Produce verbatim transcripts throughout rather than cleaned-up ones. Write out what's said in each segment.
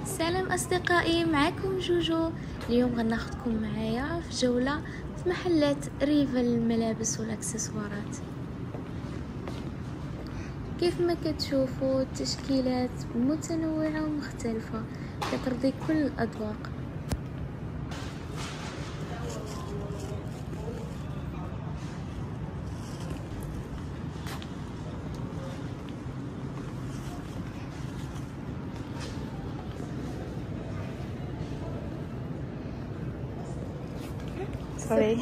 سلام أصدقائي، معكم جوجو. اليوم غناخدكم معايا في جولة في محلات ريفا للملابس والاكسسوارات. كيف ما كتشوفوا التشكيلات متنوعة ومختلفة كترضي كل الأذواق. Sorry.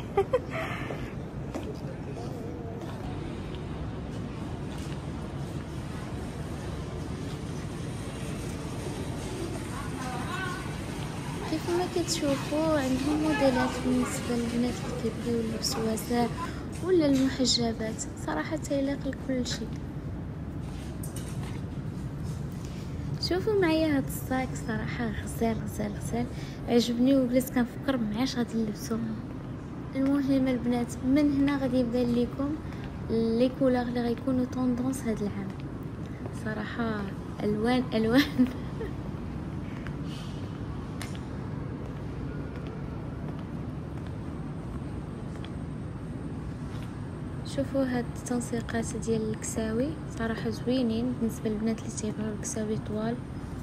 كيف ما كتشوفوا عندهم موديلات بالنسبة للبنات اللي كيبغيو اللبس واسع ولا المحجبات، صراحة تيليق لكل شيء. شوفوا معايا هاد الصاك، صراحة غزال غزال غزال عجبني وجلست كنفكر معاش غادي نلبسو. المهم البنات، من هنا غادي يبدا ليكم لي كولور اللي غيكونوا طوندونس هاد العام. صراحة الوان الوان شوفوا هاد التنسيقات ديال الكساوي صراحة زوينين بالنسبة للبنات اللي تيبغيو الكساوي طوال.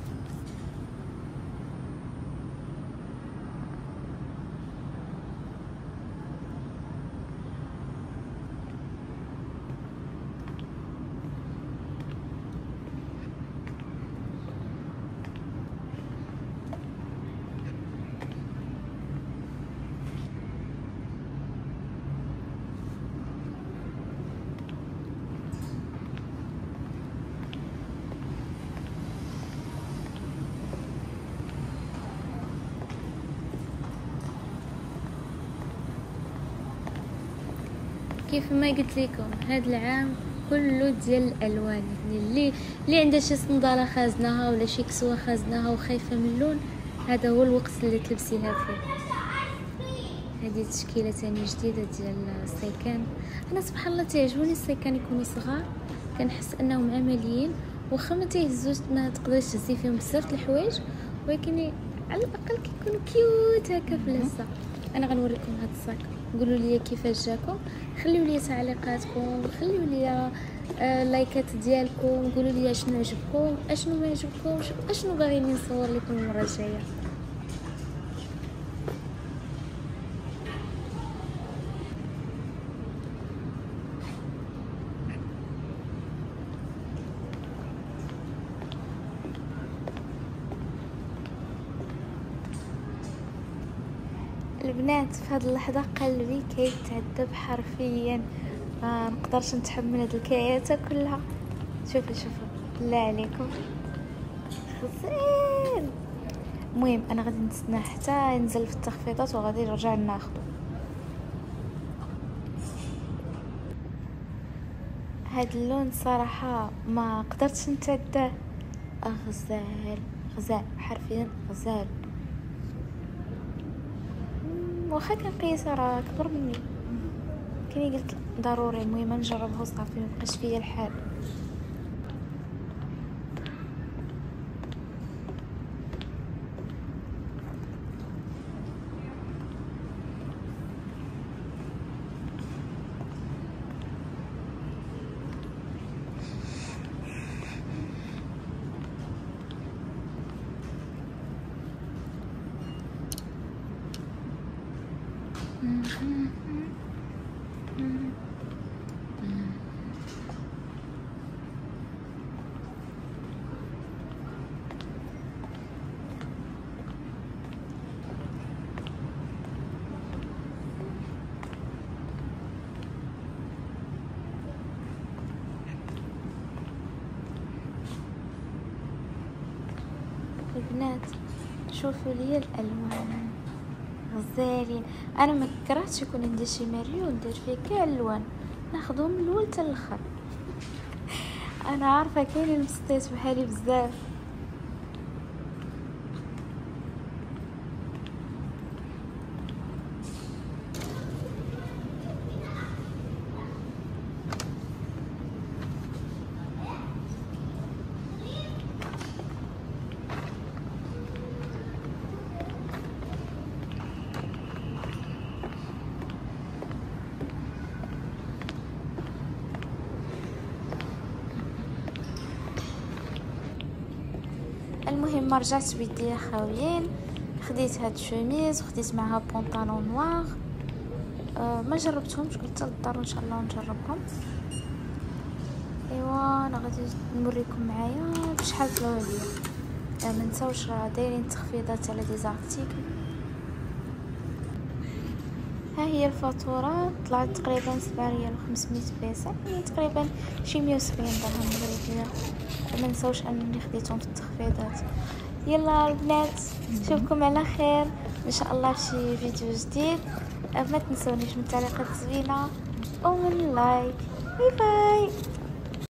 كيف ما قلت لكم هاد العام كله ديال الالوان، يعني اللي اللي عندها شي صنداله خازناها ولا شي كسوه خازناها وخايفه من اللون، هذا هو الوقت اللي تلبسيها فيه. هذه تشكيله ثاني جديده ديال السيكان. انا سبحان الله تعجبوني السيكان يكونوا صغار، كنحس انهم عمليين واخا ما تيهزوش، ما تقدريش تهزي فيهم بزاف الحوايج، ولكن على الاقل كيكونوا كيوت هكا في اللبسه. انا غنوريكم هاد الصاك، قولوا لي كيفاش جاكم، خليو لي تعليقاتكم، خليو لي آه لايكات ديالكم، قولوا لي اشنو عجبكم اشنو ما عجبكمش، اشنو باغيين نصور لكم المره الجايه. البنات في هذه اللحظه قلبي كيتعذب حرفيا، ما نقدرش نتحمل هاد الكياتة كلها. شوفوا شوفوا بالله عليكم خزين. المهم انا غادي نستنى حتى ينزل في التخفيضات وغادي نرجع ناخذه. هاد اللون صراحه ما قدرتش نتعداه، غزال غزال حرفيا غزال. واخا كان قياسه راه كبر مني، كني قلت ضروري المهم نجربه صافي مبقاش فيا الحال. البنات شوفوا لي الالوان غزالين. انا ما كرهتش يكون عندي شي ماريون ندير فيه كاع الالوان، ناخذهم من الاول حتى الاخر. انا عارفه كاينين مسطيت بحالي بزاف. المهم رجعت بيديا خاويين، خديت هاد الشوميز وخديت معها بونطالون نوار. أه ما جربتهمش، قلت للدار ان شاء الله نجربهم. ايوا انا غادي نوريكم معايا بشحال طلعوا ليا. أه ما نساوش راه دايرين تخفيضات على دي زارتيكل. ها هي الفاتوره طلعت تقريبا سبعة ريال وخمسمية بيسه، يعني تقريبا شي مية وسبعين درهم مغربيه. ما نساوش انني خديتهم في التخفيضات. يلا البنات نشوفكم على خير ان شاء الله في شي فيديو جديد. ما تنسونيش من التعليقات الزوينه ومن لايك. باي باي.